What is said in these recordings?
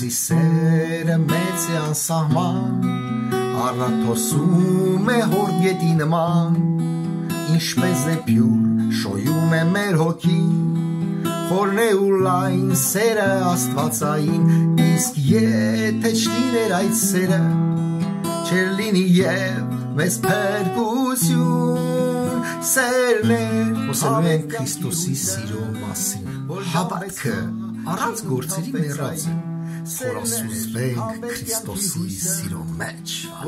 Քրիստոսի սերը մեծ է անսահման, առաթոսում է հորդետի նման, ինչպես դեպյուր շոյում է մեր հոգին, խորն է ու լայն սերը աստվածային, իսկ եթե չլիներ այդ սերը, չեր լինի և մեզ փրկություն, սերն է, խոսելու ենք Քրիստոսի սիրո մասին, հավատքը առանց գործերի մեռած է, խորասուզվենք Քրիստոսի սիրո մեջ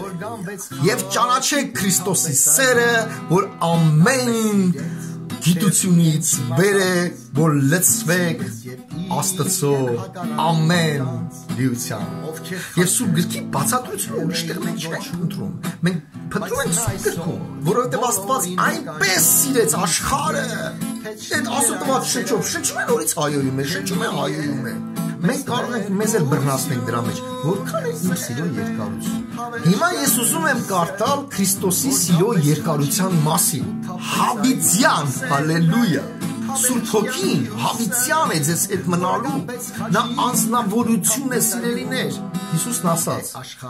և ճանաչեք Քրիստոսի սերը, որ ամեն գիտությունից վեր է, որ լցվեք Աստծո ամեն լիությամբ և Սուրբ գրքի բացատրությունը ուրիշտեղ մենք չենք ընտրում, մենք փնտրում ենք Սուրբ գրքում, որովհետև Աստված այնպես սիրեց աշխարհը, այդ ասոտված շնչով շնչում է նորից հայոյում է, շնչում է հայոյում է, մենք կարող ենք մեզ էլ բռնացնենք դրա մեջ, որքան է իմ սիրո երկարություն։ Հիմա ես ուզում եմ կարդալ Քրիստոսի սիրո երկարության մասին, հավիտյան, հալելույա, Սուրբ Հոգին հավիտյան է ձեզ հետ մնալու, նա անձնավորություն է սիրելիներ, Հիսուսն ասաց,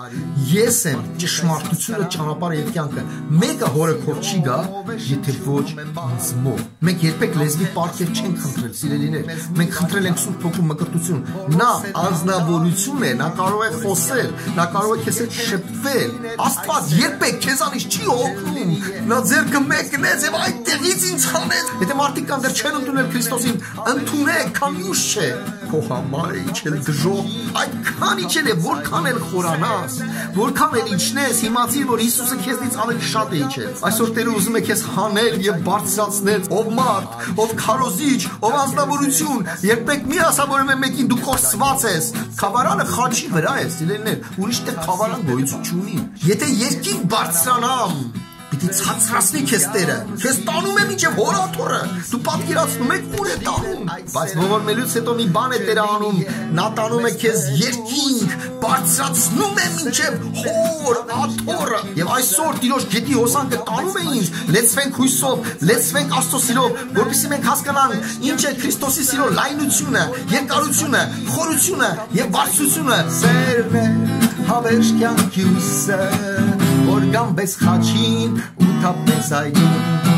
ես եմ ճշմարտությունը, ճանապարհը և կյանքը, մեկը հորը քով չի գա, եթե ոչ ինձ մոտ։ Մենք երբեք լեզվի պարգև չենք խնդրել, սիրելիներ, մենք խնդրել ենք Սուրբ Հոգու մկրտություն, նա անձնավորություն է, նա կարող է խոսել, նա կարող է քեզ հետ շփվել, Աստված երբեք քեզանից չի օգնում, նա ձեռքը մեկնեց և այդտեղից ինձ հանեց, եթե մարդիկ կան դեռ չեն ընդունել Քրիստոսին, ընդունեք, քան մյուս չէ, քո համար է իջել դժոխք, այդքան իջել է, որքան էլ խորանաս, որքան էլ իջնես, իմացիր, որ Հիսուսը քեզնից ավելի շատ է իջել։ Այսօր Տերը ուզում է քեզ հանել և բարձրացնել, ով մարդ, ով քարոզիչ, ով անձնավորություն, երբեք մի ասա որևէ մեկին դու կորսված ես, խավարանը խաչի վրա է, սիրելիներ, ուրիշ տեղ խավարան գոյություն չունի։ Եթե երկինք բարձրանամ, պիտի ցածրացնի քեզ Տերը, քեզ տանում է մինչև հորաթորը, դու պատկերացնում եք ուր է տանում, բայց ողորմելուց հետո մի բան է Տերը անում, նա տանում է քեզ երկինք, բարձրացնում է մինչև հոր աթոռը, եւ այսօր Տիրոջ գետի հոսանքը տանում է ինձ, լեցվենք հույսով, լեցվենք Աստծո սիրով, որպեսզի մենք հասկանանք ինչ է Քրիստոսի սիրո լայնությունը, երկարությունը, խորությունը եւ բարձրությունը, սերն է հավերժ կյանքի հույսը, որ գամբես խաչին ու թափես այդում